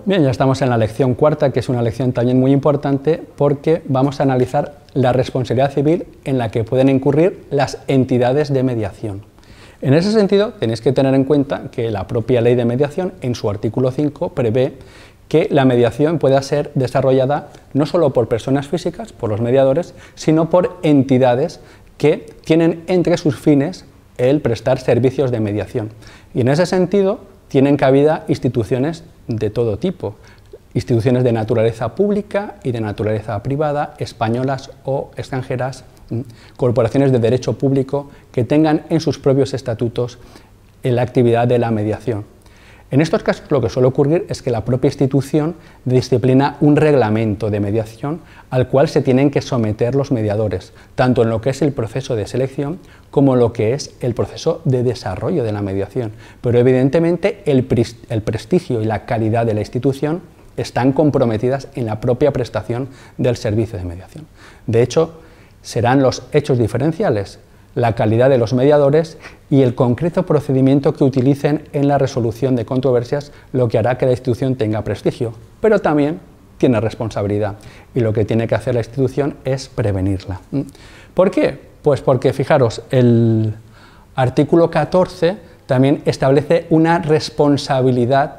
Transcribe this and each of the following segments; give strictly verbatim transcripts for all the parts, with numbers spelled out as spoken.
Bien, ya estamos en la lección cuarta, que es una lección también muy importante porque vamos a analizar la responsabilidad civil en la que pueden incurrir las entidades de mediación. En ese sentido, tenéis que tener en cuenta que la propia ley de mediación, en su artículo cinco, prevé que la mediación pueda ser desarrollada no solo por personas físicas, por los mediadores, sino por entidades que tienen entre sus fines el prestar servicios de mediación. Y en ese sentido, tienen cabida instituciones de todo tipo, instituciones de naturaleza pública y de naturaleza privada, españolas o extranjeras, corporaciones de derecho público que tengan en sus propios estatutos la actividad de la mediación. En estos casos lo que suele ocurrir es que la propia institución disciplina un reglamento de mediación al cual se tienen que someter los mediadores, tanto en lo que es el proceso de selección como en lo que es el proceso de desarrollo de la mediación. Pero evidentemente el, el prestigio y la calidad de la institución están comprometidas en la propia prestación del servicio de mediación. De hecho, serán los hechos diferenciales, la calidad de los mediadores y el concreto procedimiento que utilicen en la resolución de controversias lo que hará que la institución tenga prestigio, pero también tiene responsabilidad y lo que tiene que hacer la institución es prevenirla. ¿Por qué? Pues porque, fijaros, el artículo catorce también establece una responsabilidad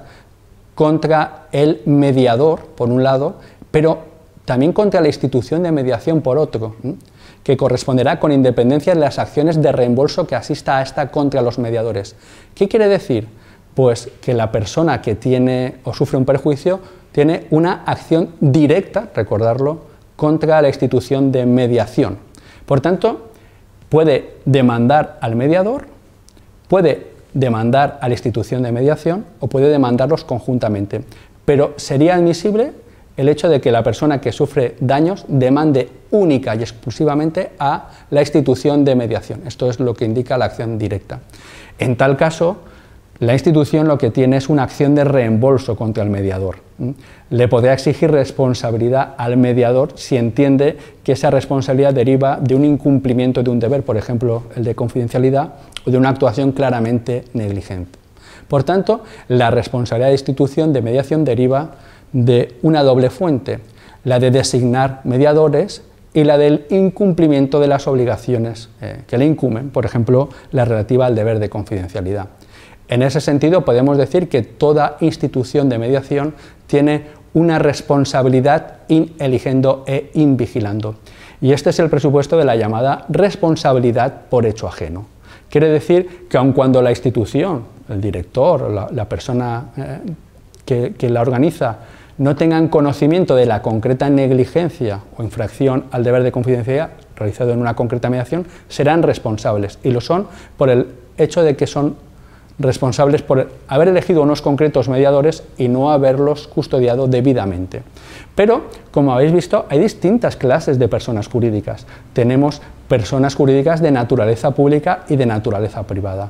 contra el mediador, por un lado, pero también contra la institución de mediación, por otro, que corresponderá con independencia de las acciones de reembolso que asista a esta contra los mediadores. ¿Qué quiere decir? Pues que la persona que tiene o sufre un perjuicio tiene una acción directa, recordarlo, contra la institución de mediación. Por tanto, puede demandar al mediador, puede demandar a la institución de mediación o puede demandarlos conjuntamente, pero sería admisible el hecho de que la persona que sufre daños demande única y exclusivamente a la institución de mediación. Esto es lo que indica la acción directa. En tal caso, la institución lo que tiene es una acción de reembolso contra el mediador. Le podrá exigir responsabilidad al mediador si entiende que esa responsabilidad deriva de un incumplimiento de un deber, por ejemplo, el de confidencialidad, o de una actuación claramente negligente. Por tanto, la responsabilidad de institución de mediación deriva de una doble fuente, la de designar mediadores y la del incumplimiento de las obligaciones eh, que le incumben, por ejemplo, la relativa al deber de confidencialidad. En ese sentido, podemos decir que toda institución de mediación tiene una responsabilidad in eligendo e in vigilando. Y este es el presupuesto de la llamada responsabilidad por hecho ajeno. Quiere decir que aun cuando la institución, el director, la, la persona eh, que, que la organiza, no tengan conocimiento de la concreta negligencia o infracción al deber de confidencialidad realizado en una concreta mediación, serán responsables, y lo son por el hecho de que son responsables por haber elegido unos concretos mediadores y no haberlos custodiado debidamente. Pero, como habéis visto, hay distintas clases de personas jurídicas. Tenemos personas jurídicas de naturaleza pública y de naturaleza privada.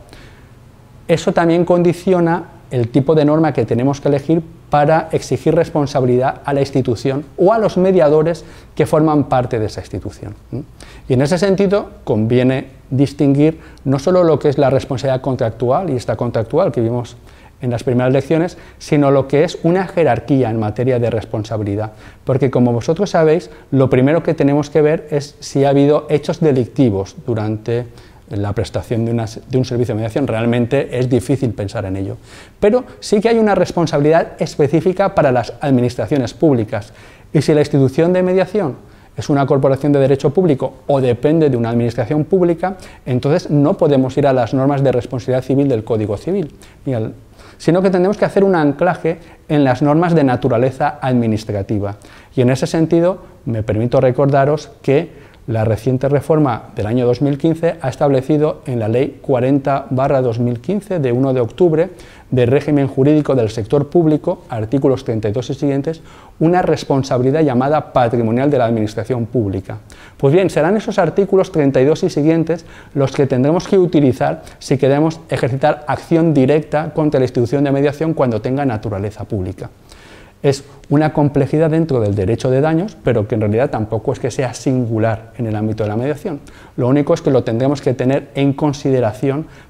Eso también condiciona el tipo de norma que tenemos que elegir para exigir responsabilidad a la institución o a los mediadores que forman parte de esa institución. Y en ese sentido conviene distinguir no solo lo que es la responsabilidad contractual y esta contractual que vimos en las primeras lecciones, sino lo que es una jerarquía en materia de responsabilidad, porque como vosotros sabéis, lo primero que tenemos que ver es si ha habido hechos delictivos durante la prestación de, una, de un servicio de mediación. Realmente es difícil pensar en ello, pero sí que hay una responsabilidad específica para las administraciones públicas, y si la institución de mediación es una corporación de derecho público o depende de una administración pública, entonces no podemos ir a las normas de responsabilidad civil del Código Civil, sino que tendremos que hacer un anclaje en las normas de naturaleza administrativa. Y en ese sentido me permito recordaros que la reciente reforma del año dos mil quince ha establecido en la Ley cuarenta barra dos mil quince de uno de octubre de régimen jurídico del sector público, artículos treinta y dos y siguientes, una responsabilidad llamada patrimonial de la administración pública. Pues bien, serán esos artículos treinta y dos y siguientes los que tendremos que utilizar si queremos ejercitar acción directa contra la institución de mediación cuando tenga naturaleza pública. Es una complejidad dentro del derecho de daños, pero que en realidad tampoco es que sea singular en el ámbito de la mediación. Lo único es que lo tendremos que tener en consideración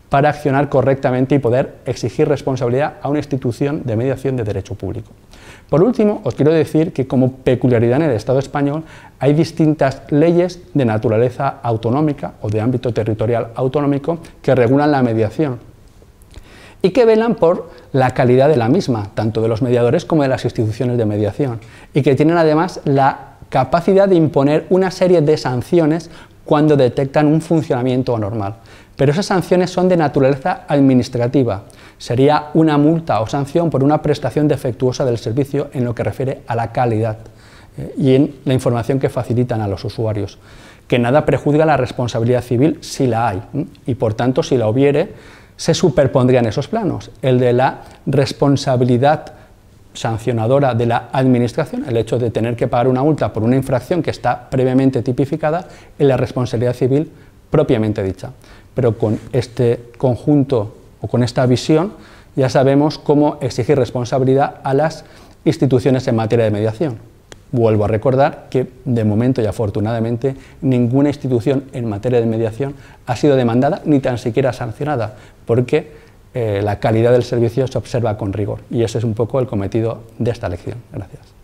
para accionar correctamente y poder exigir responsabilidad a una institución de mediación de derecho público. Por último, os quiero decir que como peculiaridad en el Estado español hay distintas leyes de naturaleza autonómica o de ámbito territorial autonómico que regulan la mediación y que velan por la calidad de la misma, tanto de los mediadores como de las instituciones de mediación, y que tienen además la capacidad de imponer una serie de sanciones cuando detectan un funcionamiento anormal. Pero esas sanciones son de naturaleza administrativa. Sería una multa o sanción por una prestación defectuosa del servicio en lo que refiere a la calidad eh, y en la información que facilitan a los usuarios. Que nada prejuzga la responsabilidad civil si la hay, ¿eh? Y por tanto, si la hubiere, se superpondrían esos planos, el de la responsabilidad sancionadora de la administración, el hecho de tener que pagar una multa por una infracción que está previamente tipificada, en la responsabilidad civil propiamente dicha. Pero con este conjunto o con esta visión ya sabemos cómo exigir responsabilidad a las instituciones en materia de mediación. Vuelvo a recordar que de momento y afortunadamente ninguna institución en materia de mediación ha sido demandada ni tan siquiera sancionada, porque eh, la calidad del servicio se observa con rigor y ese es un poco el cometido de esta lección. Gracias.